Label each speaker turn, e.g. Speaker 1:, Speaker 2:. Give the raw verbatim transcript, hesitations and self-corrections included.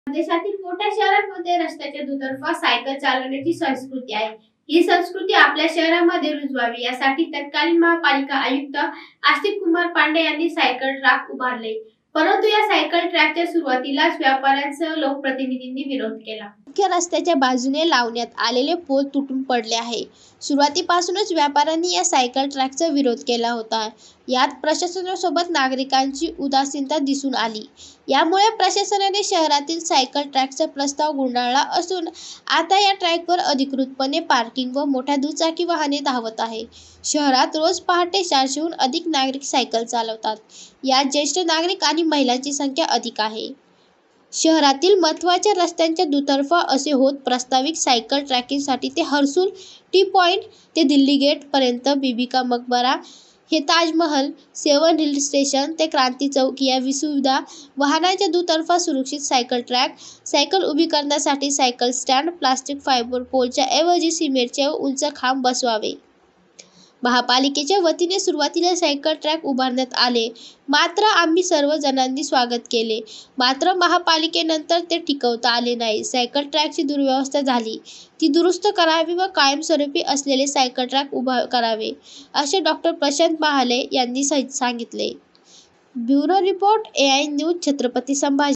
Speaker 1: देशातील मोठ्या शहरांमध्ये रस्त्याच्या दुतर्फा सायकल चालवण्याची संस्कृती आहे. ही संस्कृती आपल्या शहरामध्ये रुजवावी यासाठी तत्कालीन महापालिका आयुक्त आस्तिक कुमार पांडे यांनी सायकल ट्रॅक उभारले. परंतु या सायकल ट्रॅकच्या सुरुवातीलाच व्यापाऱ्यांसह लोकप्रतिनिधींनी विरोध केला.
Speaker 2: मुख्य रस्त्याच्या बाजूने लावण्यात आलेले पोल तुटून पडले आहे. सुरुवातीपासूनच व्यापाऱ्यांनी या सायकल ट्रॅकचा विरोध केला होता. यात प्रशासनासोबत नागरिकांची उदासीनता दिसून आली. यामुळे प्रशासनाने शहरातील सायकल ट्रॅकचा प्रस्ताव गुंडाळला असून आता या ट्रॅकवर अधिकृतपणे पार्किंग व मोठ्या दुचाकी वाहने धावत आहे. शहरात रोज पहाटे चारशेहून अधिक नागरिक सायकल चालवतात. यात ज्येष्ठ नागरिक आणि महिलांची संख्या अधिक आहे. शहरातील महत्त्वाच्या रस्त्यांच्या दुतर्फा असे होत प्रस्तावित सायकल ट्रॅकिंगसाठी ते हर्सुल टी पॉइंट ते दिल्ली गेट पर्यंत, बीबी का मकबरा हे ताजमहल, सेवन हिल स्टेशन ते क्रांती चौक या सुविधा. वाहनांच्या दुतर्फा सुरक्षित सायकल ट्रॅक, सायकल उभी करण्यासाठी सायकल स्टँड, प्लास्टिक फायबर पोलच्या ऐवजी सिमेंटचे उंच खांब बसवावे. महापालिकेच्या वतीने सुरुवातीला सायकल ट्रॅक उभारण्यात आले, मात्र आम्ही सर्व जणांनी स्वागत केले. मात्र महापालिकेनंतर ते टिकवता आले नाही. सायकल ट्रॅकची दुर्व्यवस्था झाली, ती दुरुस्त करावी व कायमस्वरूपी असलेले सायकल ट्रॅक उभा करावे, असे डॉ प्रशांत महाले यांनी सांगितले. Bureau report, AI news, Chhatrapati Sambhaji